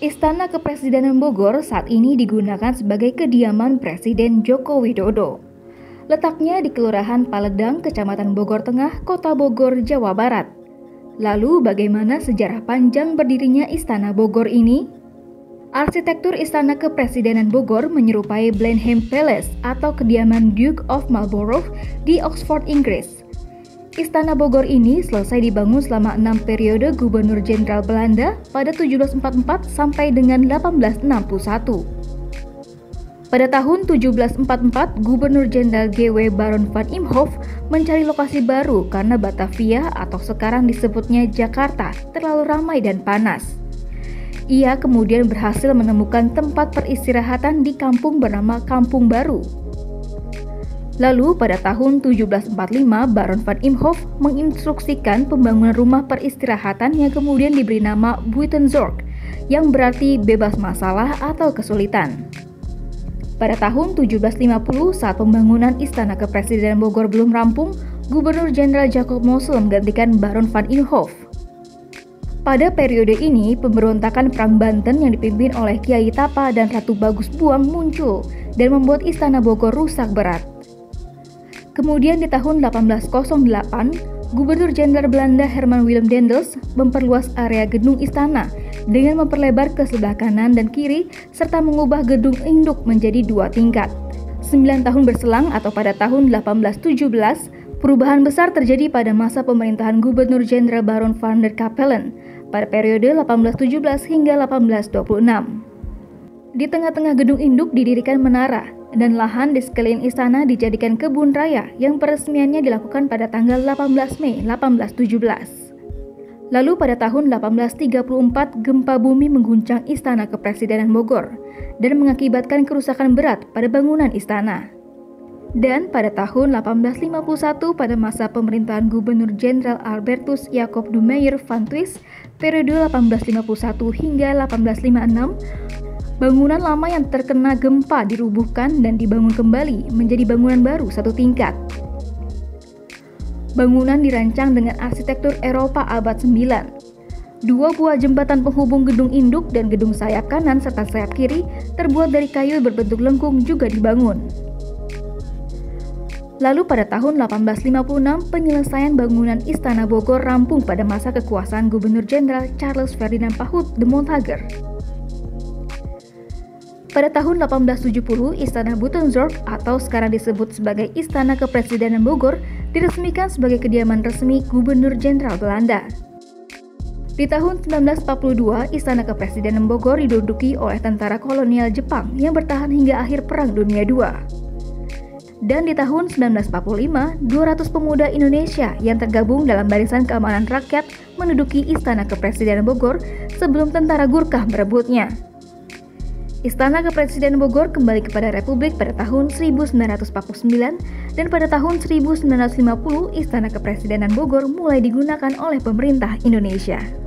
Istana Kepresidenan Bogor saat ini digunakan sebagai kediaman Presiden Joko Widodo. Letaknya di Kelurahan Paledang, Kecamatan Bogor Tengah, Kota Bogor, Jawa Barat. Lalu bagaimana sejarah panjang berdirinya Istana Bogor ini? Arsitektur Istana Kepresidenan Bogor menyerupai Blenheim Palace atau kediaman Duke of Marlborough di Oxford, Inggris. Istana Bogor ini selesai dibangun selama 6 periode Gubernur Jenderal Belanda pada 1744 sampai dengan 1861. Pada tahun 1744, Gubernur Jenderal G.W. Baron van Imhoff mencari lokasi baru karena Batavia atau sekarang disebutnya Jakarta terlalu ramai dan panas. Ia kemudian berhasil menemukan tempat peristirahatan di kampung bernama Kampung Baru. Lalu pada tahun 1745, Baron van Imhoff menginstruksikan pembangunan rumah peristirahatan yang kemudian diberi nama Buitenzorg, yang berarti bebas masalah atau kesulitan. Pada tahun 1750, saat pembangunan Istana Kepresidenan Bogor belum rampung, Gubernur Jenderal Jacob Mossel menggantikan Baron van Imhoff. Pada periode ini, pemberontakan Perang Banten yang dipimpin oleh Kiai Tapa dan Ratu Bagus Buang muncul dan membuat Istana Bogor rusak berat. Kemudian di tahun 1808, Gubernur Jenderal Belanda Herman Willem Daendels memperluas area gedung istana dengan memperlebar ke sebelah kanan dan kiri serta mengubah gedung induk menjadi 2 tingkat. 9 tahun berselang atau pada tahun 1817, perubahan besar terjadi pada masa pemerintahan Gubernur Jenderal Baron van der Capellen pada periode 1817 hingga 1826. Di tengah-tengah gedung induk didirikan menara, dan lahan di sekeliling istana dijadikan kebun raya yang peresmiannya dilakukan pada tanggal 18 Mei 1817. Lalu pada tahun 1834 gempa bumi mengguncang Istana Kepresidenan Bogor dan mengakibatkan kerusakan berat pada bangunan istana. Dan pada tahun 1851 pada masa pemerintahan Gubernur Jenderal Albertus Jacob de Meyer van Twist periode 1851 hingga 1856, bangunan lama yang terkena gempa dirubuhkan dan dibangun kembali menjadi bangunan baru 1 tingkat. Bangunan dirancang dengan arsitektur Eropa abad 9. 2 buah jembatan penghubung gedung induk dan gedung sayap kanan serta sayap kiri terbuat dari kayu berbentuk lengkung juga dibangun. Lalu pada tahun 1856, penyelesaian bangunan Istana Bogor rampung pada masa kekuasaan Gubernur Jenderal Charles Ferdinand Pahuut de Montager. Pada tahun 1870, Istana Buitenzorg atau sekarang disebut sebagai Istana Kepresidenan Bogor diresmikan sebagai kediaman resmi Gubernur Jenderal Belanda. Di tahun 1942, Istana Kepresidenan Bogor diduduki oleh tentara kolonial Jepang yang bertahan hingga akhir Perang Dunia II. Dan di tahun 1945, 200 pemuda Indonesia yang tergabung dalam Barisan Keamanan Rakyat menduduki Istana Kepresidenan Bogor sebelum tentara Gurkha merebutnya. Istana Kepresidenan Bogor kembali kepada Republik pada tahun 1949 dan pada tahun 1950 Istana Kepresidenan Bogor mulai digunakan oleh pemerintah Indonesia.